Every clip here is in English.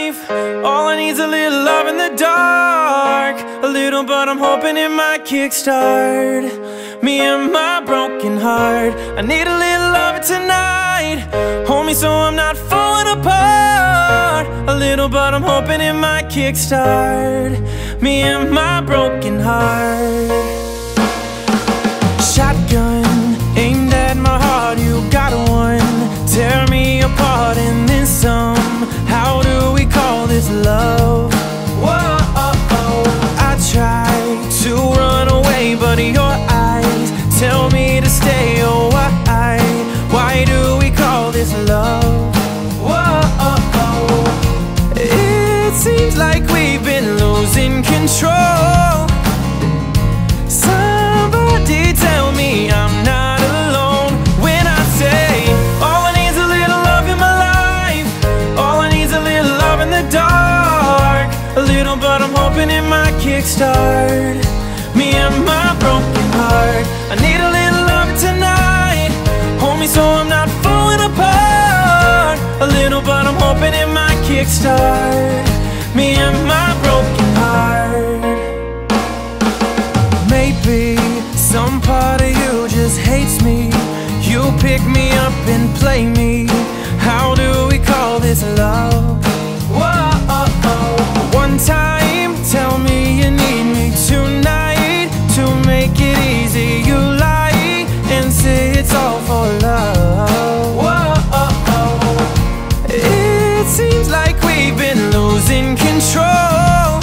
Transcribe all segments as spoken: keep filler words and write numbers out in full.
life. All I need's a little love in the dark. A little, but I'm hoping it might kickstart me and my broken heart. I need a little love tonight. Hold me so I'm not falling apart. A little, but I'm hoping it might kickstart me and my broken heart. Shotgun aimed at my heart, you got one. Tear me apart and then some. How do we call this love? Whoa, I try to run away, but your eyes tell me to stay. Oh, why? Why do we call this love? Whoa, it seems like we've been losing control. Somebody tell me I'm not alone when I say all I need's a little love in my life. All I need's a little love in the dark. A little, but I'm hoping it might kickstart me and my broken heart. I need a little love tonight. Hold me so I'm not falling apart. A little, but I'm hoping it might kickstart me and my broken heart. Maybe some part of you just hates me. You pick me up and play me. How do we call this love? Whoa, one time, tell me you need me tonight. To make it easy, you lie and say it's all for love. Whoa, it seems like we've been losing control.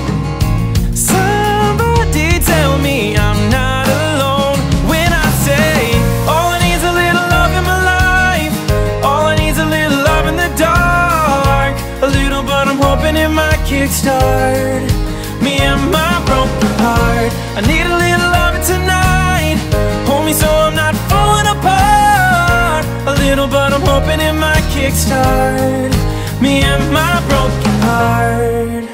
Somebody tell me I'm not alone when I say all I need's a little love in my life. All I need's a little love in the dark. A little, but I'm hoping it might kickstart me and my broken heart. I need a little love tonight. Hold me so I'm not falling apart. A little, but I'm hoping it might kickstart me and my broken heart.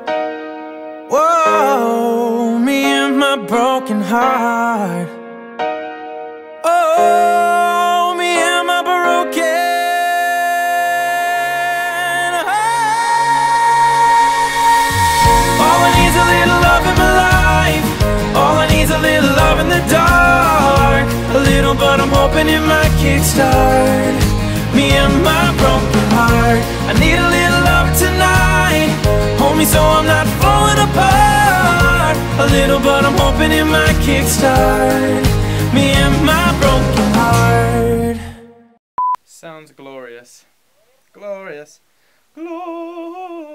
Whoa, me and my broken heart. Oh, me and my broken heart. All I need's a little love in my life. All I need's a little love in the dark. A little, but I'm hoping it might kickstart me and my broken heart. I need a little love tonight. Hold me so I'm not falling apart. A little, but I'm hoping it might kickstart me and my broken heart. Sounds glorious. Glorious. Glorious.